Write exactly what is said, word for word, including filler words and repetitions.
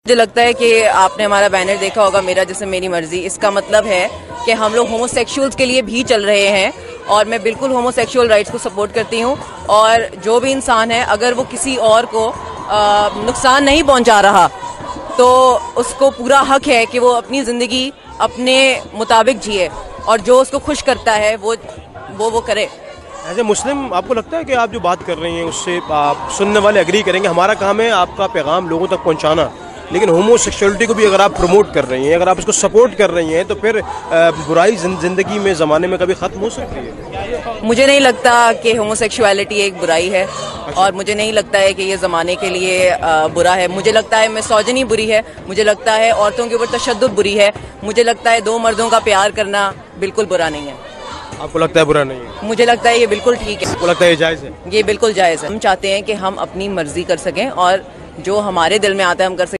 मुझे लगता है कि आपने हमारा बैनर देखा होगा, मेरा जिस्म मेरी मर्जी। इसका मतलब है कि हम लोग होमोसेक्सुअल्स के लिए भी चल रहे हैं और मैं बिल्कुल होमोसेक्सुअल राइट्स को सपोर्ट करती हूँ। और जो भी इंसान है, अगर वो किसी और को आ, नुकसान नहीं पहुँचा रहा तो उसको पूरा हक है कि वो अपनी ज़िंदगी अपने मुताबिक जिए और जो उसको खुश करता है वो वो वो करे। एज ए मुस्लिम आपको लगता है कि आप जो बात कर रही हैं उससे आप सुनने वाले एग्री करेंगे? हमारा काम है आपका पैगाम लोगों तक पहुंचाना, लेकिन होमोसेक्सुअलिटी को भी अगर आप प्रमोट कर रही हैं, अगर आप इसको सपोर्ट कर रही हैं, तो फिर बुराई जिंदगी में ज़माने में कभी ख़त्म हो सकती है? मुझे नहीं लगता कि होमोसेक्सुअलिटी एक बुराई है और मुझे नहीं लगता है कि ये ज़माने के लिए बुरा है। मुझे लगता है मिसोजिनी बुरी है, मुझे लगता है औरतों के ऊपर तशद्दुद बुरी है, मुझे लगता है दो मर्दों का प्यार करना बिल्कुल बुरा नहीं है। आपको लगता है बुरा नहीं है? मुझे लगता है ये बिल्कुल ठीक है। आपको लगता है ये जायज़ है? ये बिल्कुल जायज़ है। हम चाहते हैं कि हम अपनी मर्जी कर सकें और जो हमारे दिल में आता है हम कर सकें।